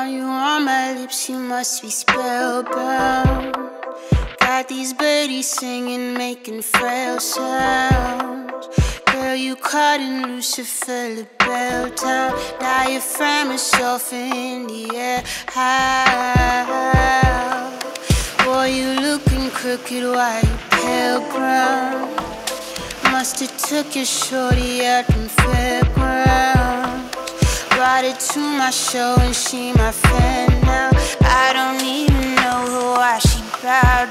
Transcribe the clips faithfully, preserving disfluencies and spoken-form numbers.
Got you on my lips, you must be spellbound. Got these birdies singing, making frail sounds. Girl, you caught in Lucifer Labelle town. Diaphragm and sulfur in the air. How? Boy, you looking crooked, why you pale brown? Must've took your shorty out in fairgrounds. Brought her to my show and she my fan now. I don't even know why she bowed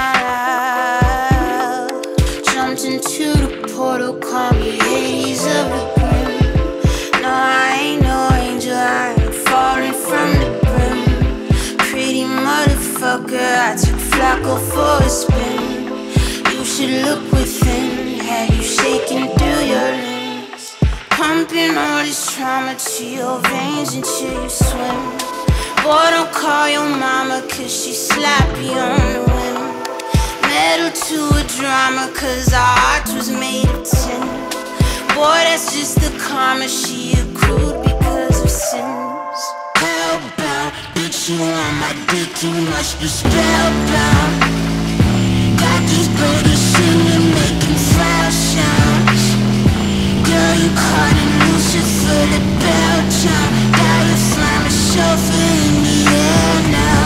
down. Jumped into the portal, call me Hades of the brim. No, I ain't no angel, I ain't falling from the brim. Pretty motherfucker, I took Flacko for a spin. You should look within, have you shaking through your limbs? Pumping all this trauma to your veins until you swim. Boy, don't call your mama cause she slappy on the whim. Metal to a drama cause our heart was made of tin. Boy, that's just the karma she accrued because of sins. Hellbound, bitch, you on my dick, you must be spellbound. Got these birdies singing, making frail sounds. Girl, you caught in Lucifer Labelle town. Diaphragm and sulfur in the air now.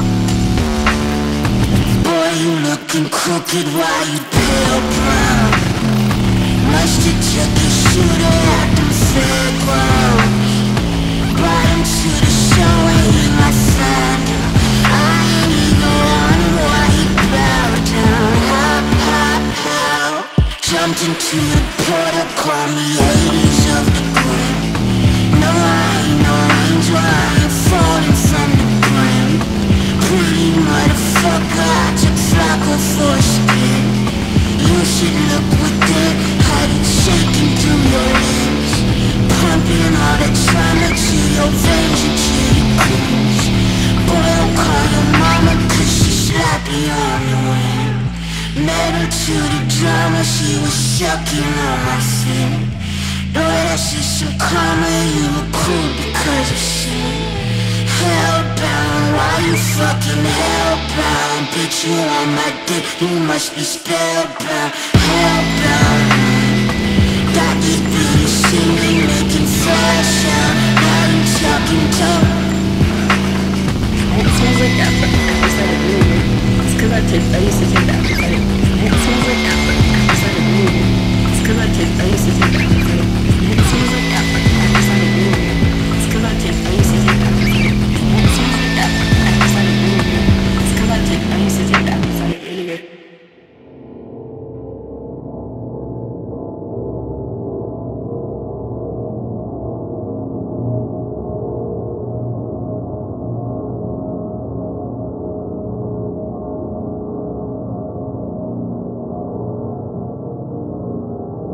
Boy, you looking crooked, why you pale brown? Must've took your shooter at them fairgrounds. Brought him to the show and he my fan now. I ain't even wonder why he bowed down. How, how, how? Jumped into the portal, call me Hades of the grim. No, I ain't no angel, I ain't falling from the brim. Pretty motherfucker, I took Flacko for a spin. You should look within, how you shaking through your limbs. Pumping all the trauma to your veins until you cringe. Boy, don't call your mama cause she slappy on the whim. Met her to the drama, she was sucking on my fin. Boy, that's just some karma, you were cool because of sin. Hellbound, why you fucking hellbound? Bitch, you on my dick, you must be spellbound. Hellbound, got these beauties singing, making